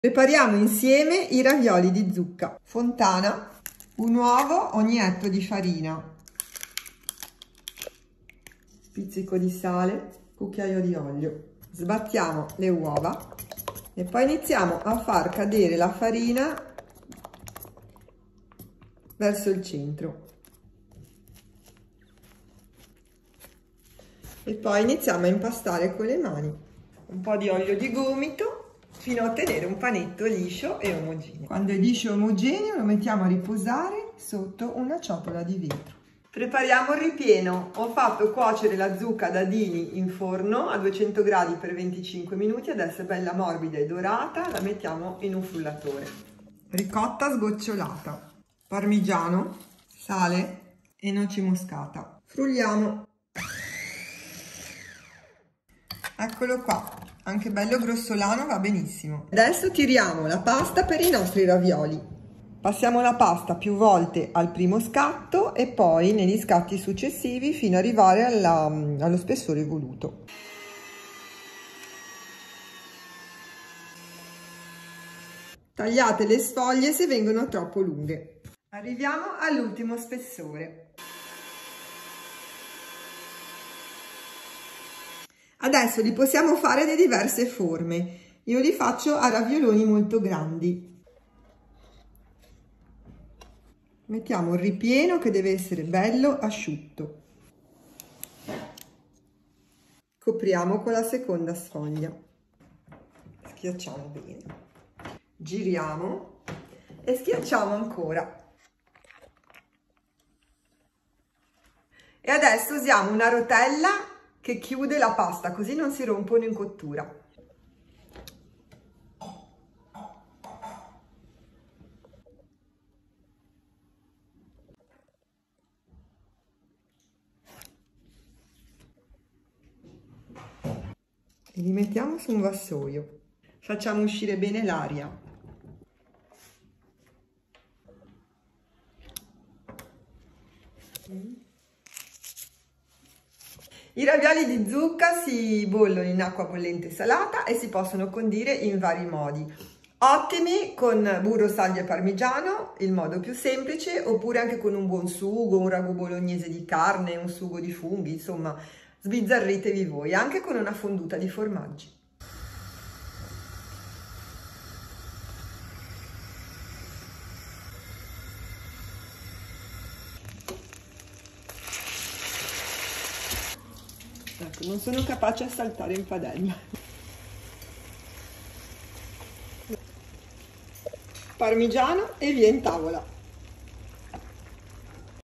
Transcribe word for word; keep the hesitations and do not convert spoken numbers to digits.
Prepariamo insieme i ravioli di zucca. Fontana, un uovo ogni etto di farina, pizzico di sale, cucchiaio di olio. Sbattiamo le uova e poi iniziamo a far cadere la farina verso il centro. E poi iniziamo a impastare con le mani. Un po' di olio di gomito fino a ottenere un panetto liscio e omogeneo. Quando è liscio e omogeneo lo mettiamo a riposare sotto una ciotola di vetro. Prepariamo il ripieno. Ho fatto cuocere la zucca a dadini in forno a duecento gradi per venticinque minuti. Adesso è bella morbida e dorata, la mettiamo in un frullatore. Ricotta sgocciolata, parmigiano, sale e noce moscata. Frulliamo. Eccolo qua, anche bello grossolano, va benissimo. Adesso tiriamo la pasta per i nostri ravioli. Passiamo la pasta più volte al primo scatto e poi negli scatti successivi fino ad arrivare alla, allo spessore voluto. Tagliate le sfoglie se vengono troppo lunghe. Arriviamo all'ultimo spessore. Adesso li possiamo fare di diverse forme. Io li faccio a ravioloni molto grandi. Mettiamo il ripieno che deve essere bello asciutto. Copriamo con la seconda sfoglia. Schiacciamo bene. Giriamo e schiacciamo ancora. E adesso usiamo una rotella che chiude la pasta, così non si rompono in cottura. E li mettiamo su un vassoio. Facciamo uscire bene l'aria. I ravioli di zucca si bollono in acqua bollente salata e si possono condire in vari modi. Ottimi con burro, saggio e parmigiano, il modo più semplice, oppure anche con un buon sugo, un ragù bolognese di carne, un sugo di funghi, insomma, sbizzarritevi voi, anche con una fonduta di formaggi. Ecco, non sono capace a saltare in padella. Parmigiano e via in tavola.